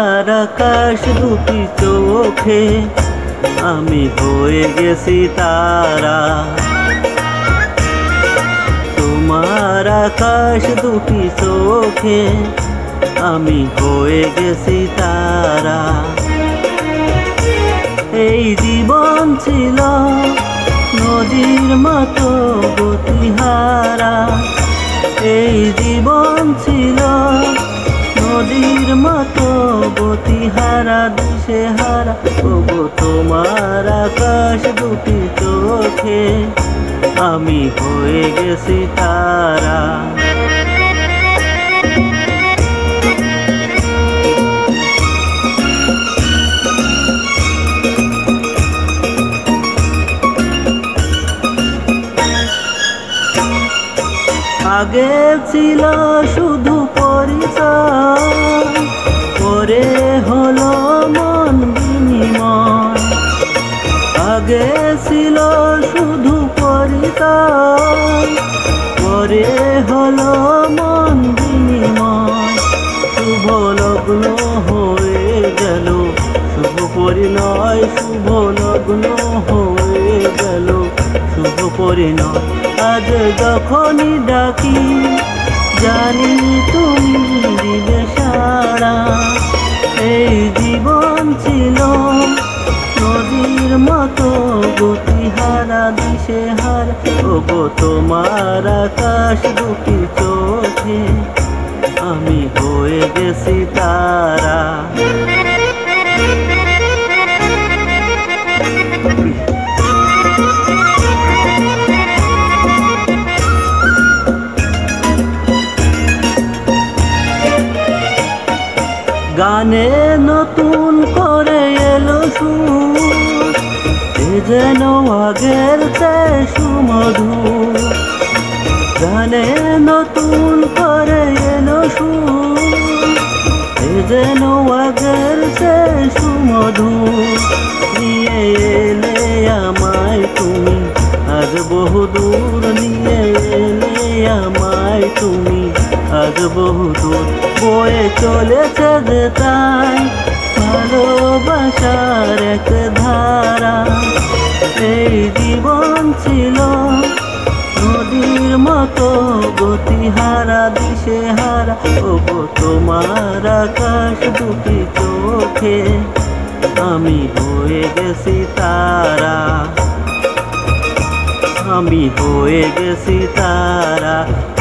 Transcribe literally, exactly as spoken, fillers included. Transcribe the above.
তোমার আকাশ দুটি চোখে আমি হয়ে গেছি তারা। তোমার আকাশ দুটি চোখে আমি হয়ে গেছি তারা। এই জীবন ছিল নদীর মতো গতিহারা, এই জীবন ছিল নদীর মতো গতিহারা দিশেহারা। ওগো তোমার আকাশ দুটি চোখে আমি হয়ে গেছি তারা। আগে ছিল শুধু পরিচয়, পরে হলো মন বিনিময়। আগে ছিল শুধু পরিচয়, পরে হলো মন বিনিময়। শুভ লগ্ন হয়ে গেল শুভ পরিণয়, শুভ লগ্ন হয়ে গেল শুভ পরিণয়। আজ যখনই ডাকি জানি তুমি দিবে সাড়া। এই জীবন ছিল নদীর মতো গতিহারা দিশেহারা। ওগো তোমার আকাশ দুটি চোখে আমি হয়ে গেছি তারা। গানে নতুন করে এলো সুর, এ যেন আগের চেয়ে সুমধুর। গানে নতুন করে এলো সুর, এ যেন আগের চেয়ে সুমধুর। নিয়ে এলে আমায় তুমি আজ বহুদূর, নিয়ে এলে আমায় তুমি আজ বহুদূর। বয়ে চলেছে যে তাই ভালোবাসার এক ধারা। এই জীবন ছিল নদীর মতো গতিহারা দিশেহারা। ওগো তোমার আকাশ দুটি চোখে আমি হয়ে গেছি তারা, আমি হয়ে গেছি তারা।